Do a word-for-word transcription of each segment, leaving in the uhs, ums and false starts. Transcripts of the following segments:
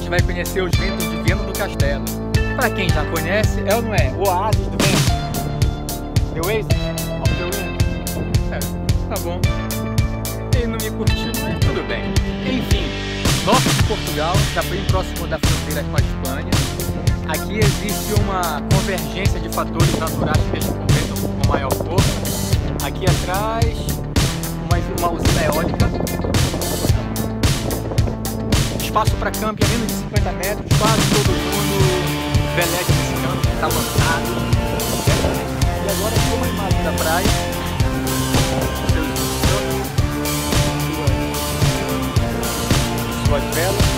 gente vai conhecer os ventos de Viana do Castelo. Para quem já conhece, é ou não é? O oásis do vento. The Oasis of the Wind. É, tá bom. Ele não me curtiu, mas tudo bem. Enfim, norte de Portugal, já bem próximo da fronteira com a Espanha. Aqui existe uma convergência de fatores naturais que deixam o vento com maior força. Aqui atrás, uma, uma usina eólica. Espaço para camping a menos de cinquenta metros, quase todo mundo veleja nesse campo, está lotado. E agora aqui uma imagem da praia. Suas velas.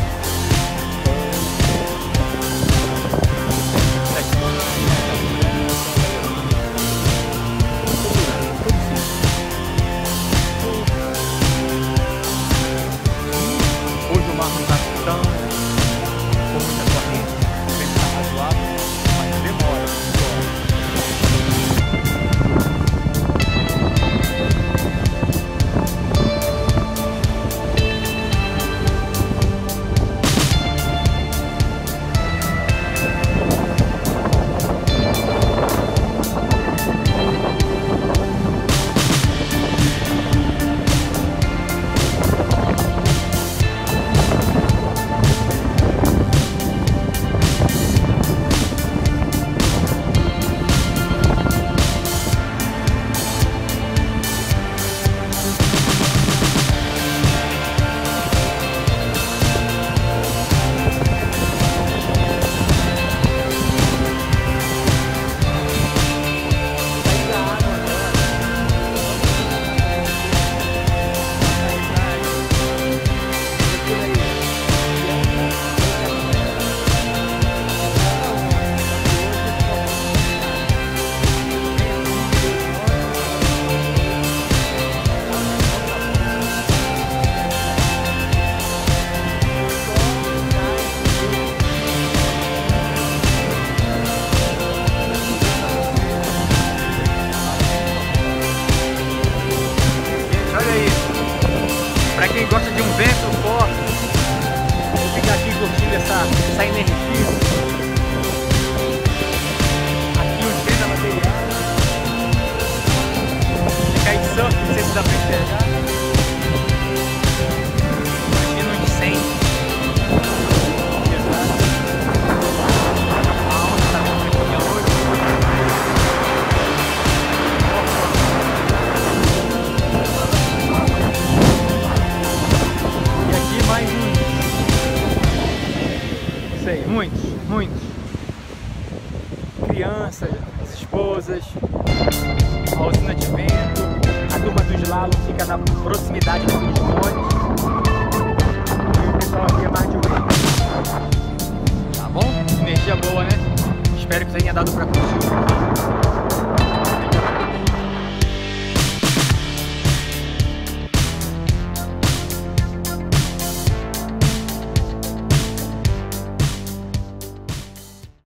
Hoje o mar não está tão com muita corrente, o vento está razoável, mas demora. Para quem gosta de um vento forte, vou ficar aqui curtindo essa, essa energia. Aqui o trem da material. Ficar em surf, não sei se dá para enxergar. Imagina um incêndio. A onda está bem tranquila hoje. Mais uns, não sei, muitos, muitos, crianças, esposas, a usina de vento, a turma do slalom fica na proximidade dos montes, e o pessoal aqui é mais de vento. Tá bom? Energia boa, né? Espero que tenha dado para curtir.